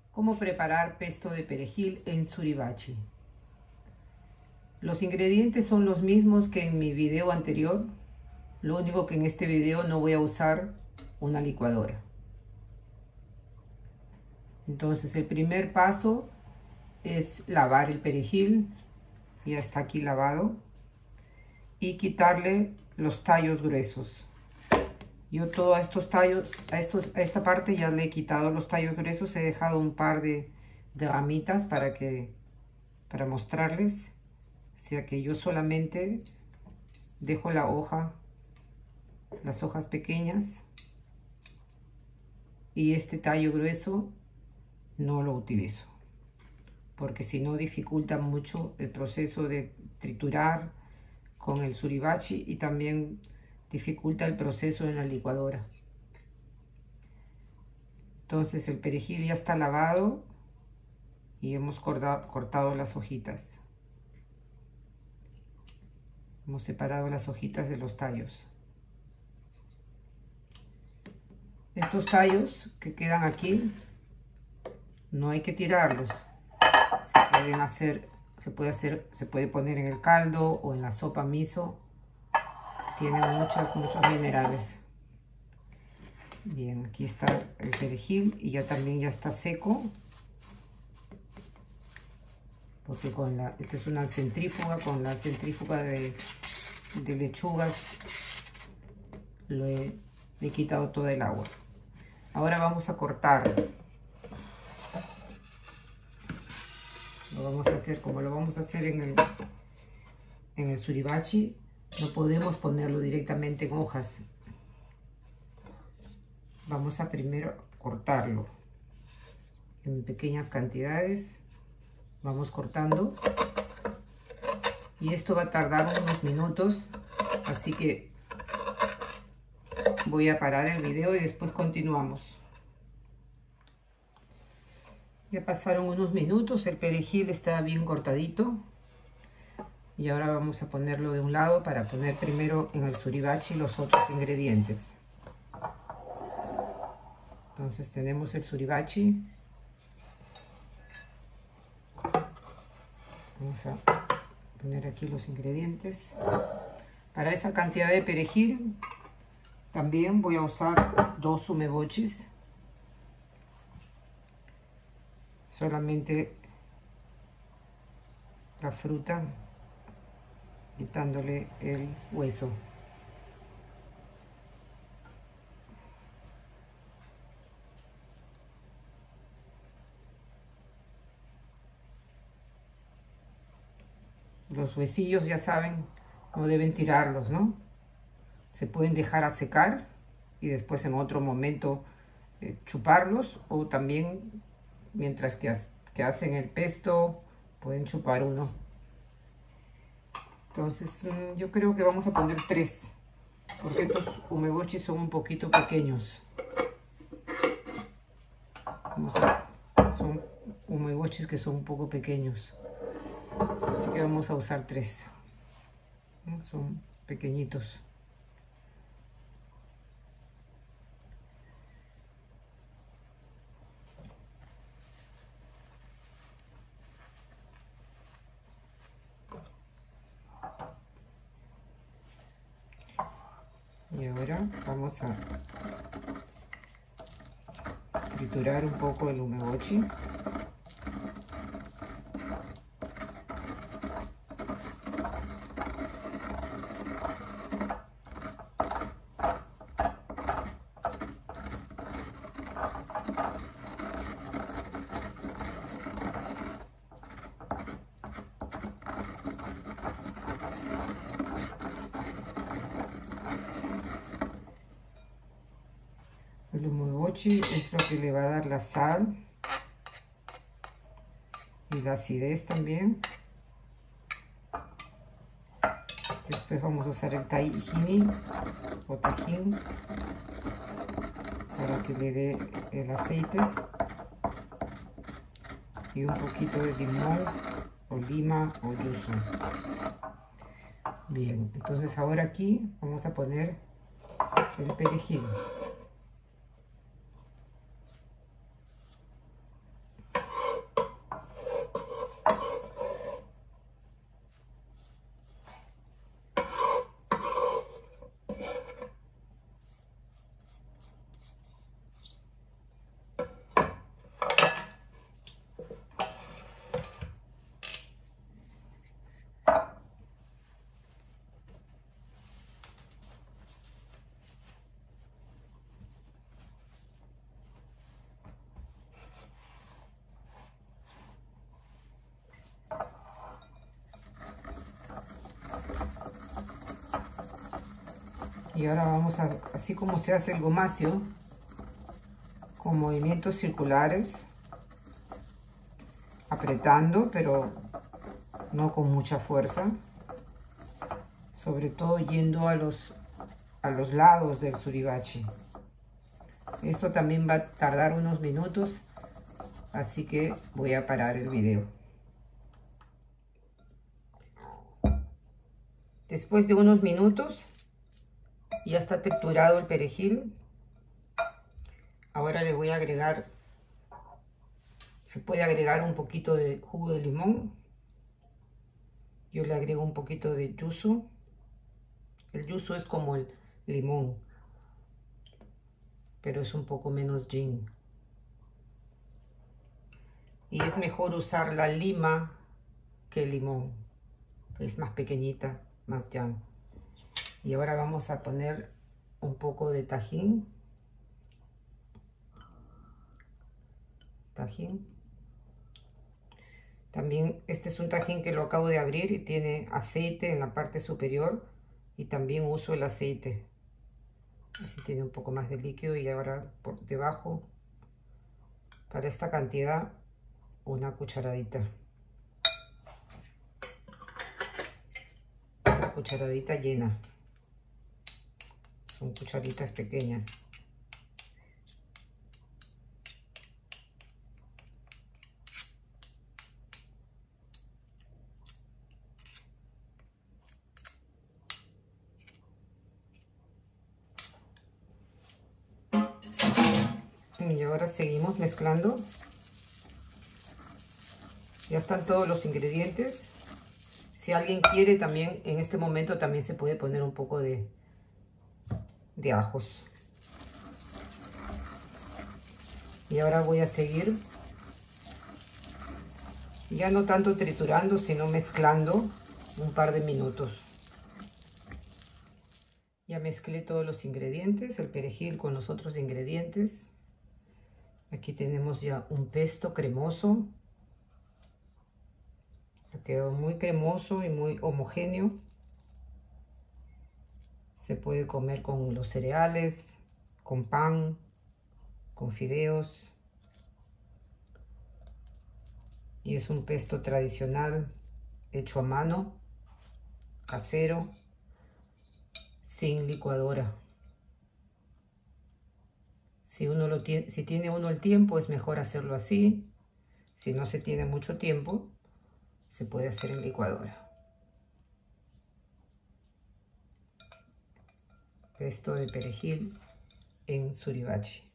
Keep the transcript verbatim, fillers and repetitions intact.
Cómo preparar pesto de perejil en suribachi. Los ingredientes son los mismos que en mi video anterior. Lo único que en este video no voy a usar una licuadora. Entonces el primer paso es lavar el perejil. Ya está aquí lavado. Y quitarle los tallos gruesos. Yo todos estos tallos, a, estos, a esta parte ya le he quitado los tallos gruesos. He dejado un par de, de ramitas para, que, para mostrarles. O sea que yo solamente dejo la hoja, las hojas pequeñas. Y este tallo grueso no lo utilizo. Porque si no dificulta mucho el proceso de triturar con el suribachi y también dificulta el proceso en la licuadora. Entonces el perejil ya está lavado y hemos cortado, cortado las hojitas. Hemos separado las hojitas de los tallos. Estos tallos que quedan aquí no hay que tirarlos. Se pueden hacer, se puede hacer, se puede poner en el caldo o en la sopa miso. Tiene muchas, muchos minerales. Bien, aquí está el perejil y ya también ya está seco. Porque con la, esta es una centrífuga, con la centrífuga de, de lechugas lo he, le he quitado todo el agua. Ahora vamos a cortar. Lo vamos a hacer como lo vamos a hacer en el, en el suribachi. No podemos ponerlo directamente en hojas. Vamos a primero cortarlo en pequeñas cantidades. Vamos cortando. Y esto va a tardar unos minutos. Así que voy a parar el video y después continuamos. Ya pasaron unos minutos. El perejil está bien cortadito. Y ahora vamos a ponerlo de un lado para poner primero en el suribachi los otros ingredientes. Entonces tenemos el suribachi. Vamos a poner aquí los ingredientes. Para esa cantidad de perejil también voy a usar dos umebochis. Solamente la fruta, quitándole el hueso. Los huesillos ya saben, no deben tirarlos, ¿no? Se pueden dejar a secar y después en otro momento eh, chuparlos, o también mientras que, que hacen el pesto pueden chupar uno. Entonces yo creo que vamos a poner tres, porque estos umebochis son un poquito pequeños. Vamos a, son umebochis que son un poco pequeños, así que vamos a usar tres. Son pequeñitos. Y ahora vamos a triturar un poco el umebochi. El umebochi es lo que le va a dar la sal y la acidez también. Después vamos a usar el tahini o tajín para que le dé el aceite, y un poquito de limón o lima o yuzu. Bien, entonces ahora aquí vamos a poner el perejil. Y ahora vamos a, así como se hace el gomacio, con movimientos circulares, apretando, pero no con mucha fuerza, sobre todo yendo a los, a los lados del suribachi. Esto también va a tardar unos minutos, así que voy a parar el video. Después de unos minutos, ya está triturado el perejil. Ahora le voy a agregar, se puede agregar un poquito de jugo de limón. Yo le agrego un poquito de yuzu. El yuzu es como el limón, pero es un poco menos gin. Y es mejor usar la lima que el limón. Es más pequeñita, más llana. Y ahora vamos a poner un poco de tajín. Tajín. También este es un tajín que lo acabo de abrir y tiene aceite en la parte superior. Y también uso el aceite. Así tiene un poco más de líquido. Y ahora por debajo, para esta cantidad, una cucharadita. Una cucharadita llena. Son cucharitas pequeñas. Y ahora seguimos mezclando. Ya están todos los ingredientes. Si alguien quiere también, en este momento también se puede poner un poco de, de ajos. Y ahora voy a seguir, ya no tanto triturando, sino mezclando un par de minutos. Ya mezclé todos los ingredientes, el perejil con los otros ingredientes. Aquí tenemos ya un pesto cremoso. Quedó muy cremoso y muy homogéneo. Se puede comer con los cereales, con pan, con fideos. Y es un pesto tradicional, hecho a mano, casero, sin licuadora. Si, uno lo tiene, si tiene uno el tiempo, es mejor hacerlo así. Si no se tiene mucho tiempo, se puede hacer en licuadora. Pesto de perejil en suribachi.